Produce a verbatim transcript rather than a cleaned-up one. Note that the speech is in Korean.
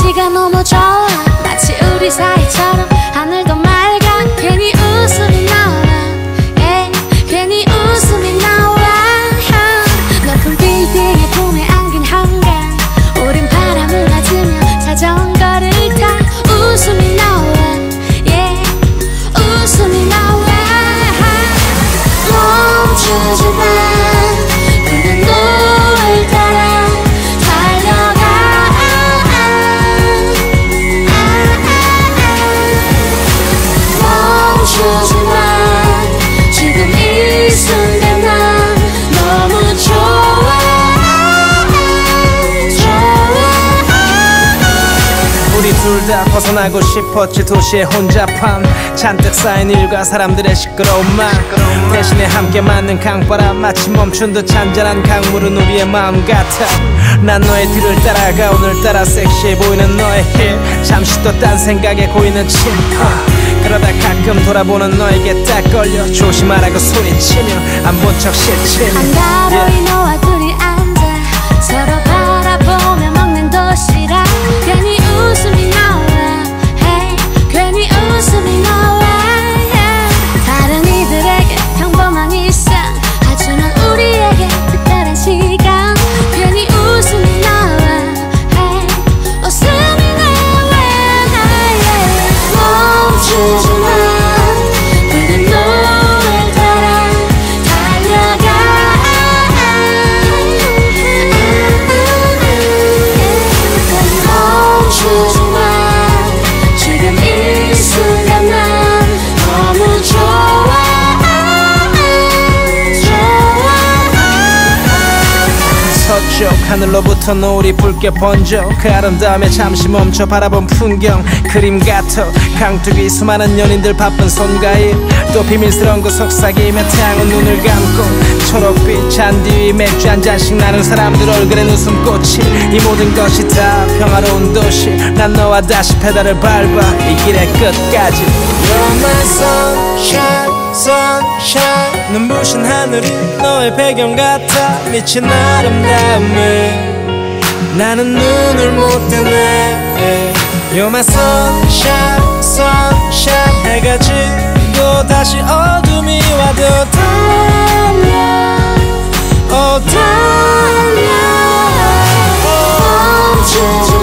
날씨가 너무 좋아 마치 우리 사이처럼 하늘도 맑아 괜히 웃음이 나와 yeah, 괜히 웃음이 나와 높은 빌딩의 봄에 안긴 한강 오랜 바람을 맞으며 자전거를 타 웃음이 나와 yeah, 웃음이 나와 멈추지 마 둘 다 벗어나고 싶었지 도시의 혼잡함 잔뜩 쌓인 일과 사람들의 시끄러운 말 대신에 함께 맞는 강바람 마치 멈춘 듯 잔잔한 강물은 우리의 마음 같아 난 너의 뒤를 따라가 오늘따라 섹시해 보이는 너의 힐 잠시 또 딴 생각에 고이는 침파 그러다 가끔 돌아보는 너에게 딱 걸려 조심하라고 소리치며 안 본 척 싫지만 한가로이 yeah. 너와 둘이 앉아 서로 바라보며 먹는 도시락 괜히 웃음이 나와 hey, 괜히 웃음이 나와 yeah. 다른 이들에게 평범한 일상 하지만 우리에게 특별한 시간 괜히 웃음이 나와 hey, 웃음이 나와 yeah. 멈추지 마 붉은 노을 따라 달려가 멈추지 마 지금 이 순간 난 너무 좋아 서쪽 하늘로부터 노을이 붉게 번져 그 아름다움에 잠시 멈춰 바라본 풍경 그림 같아 강둑이 수많은 연인들 바쁜 손가일 또 비밀스러운 그 속삭이며 태양은 눈을 감고 초록빛 잔디 위 맥주 한 잔씩 나눈 사람들 얼굴엔 웃음꽃이 이 모든 것이 다 평화로운 도시 난 너와 다시 페달을 밟아 이 길의 끝까지 You're my sunshine, sunshine 눈부신 하늘이 너의 배경 같아 미친 아름다움에 나는 눈을 못 뜨네 You're my sunshine, sunshine 해가 지고 다시 어둠이 와도 달려 oh 달려 멈추지